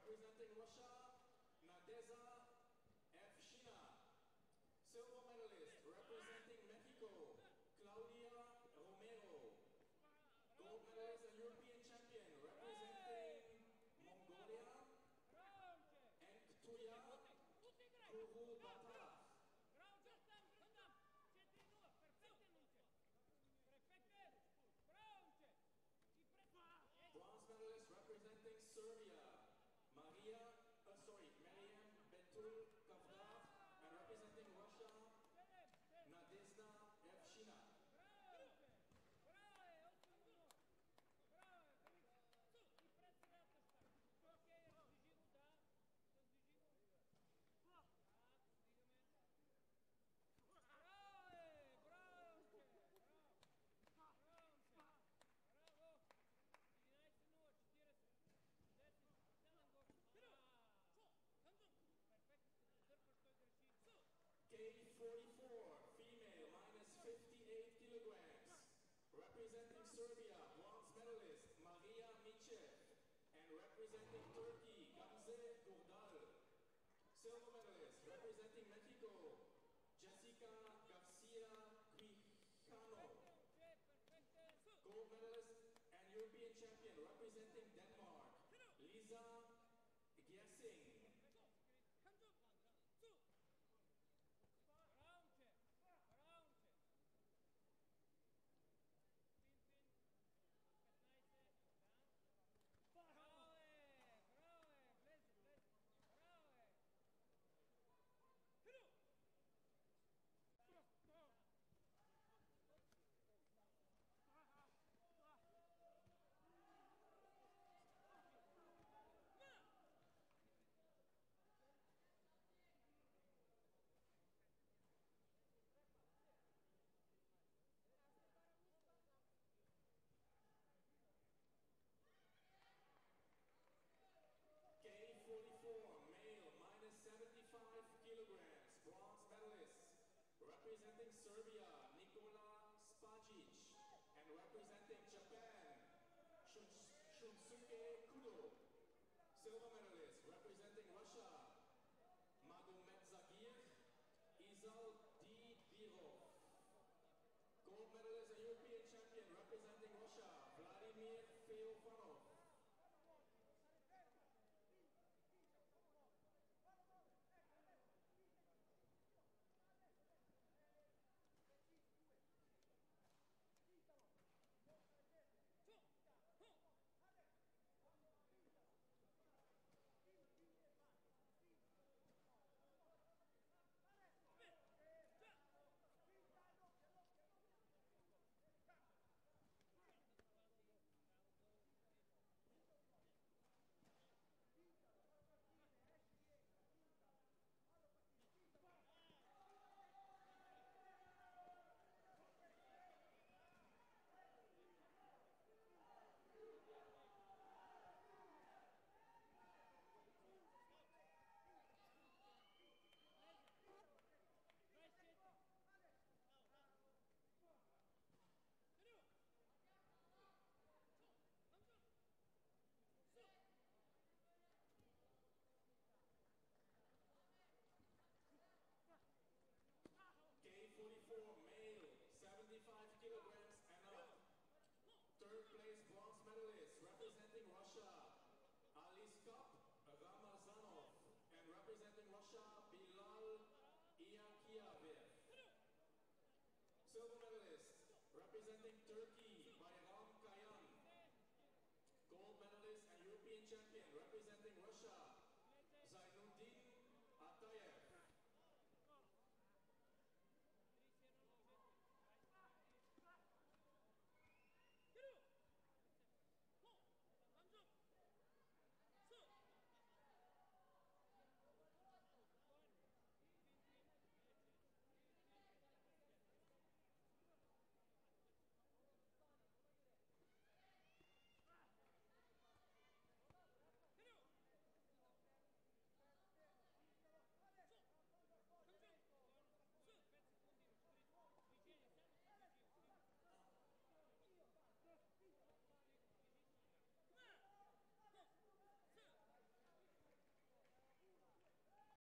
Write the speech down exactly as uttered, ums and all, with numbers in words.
representing Russia, Nadeza Evshina. Silver medalist, representing Mexico, Claudia Romero. Gold medalist and European champion, representing Mongolia, Enktuya Kurubata. Bronze medalist representing Serbia, Maria, uh, sorry, Mariam Betul Kavdav, and representing Russia, Nadezhda Evshina. K forty-four, female, minus fifty-eight kilograms. Representing Serbia, bronze medalist, Maria Michev. And representing Turkey, Gamze Durdal. Silver medalist, representing Mexico, Jessica Garcia Quijano. Gold medalist and European champion, representing Denmark, Lisa Gjersing. K forty-four, male, minus seventy-five kilograms, bronze medalist, representing Serbia, Nikola Spajic, and representing Japan, Shun Shunsuke Kudo. Silver medalist, representing Russia, Magomed Zagir, Izal Dibirov. Gold medalist and European champion, representing Russia, Vladimir Feofanov. K forty-four, male, seventy-five kilograms and up. Third place bronze medalist, representing Russia, Aliskap Ramazanov. And representing Russia, Bilal Iyakiaev. Silver medalist, representing Turkey, Bayram Kayan. Gold medalist and European champion, representing Russia, Zainuddin Atayev.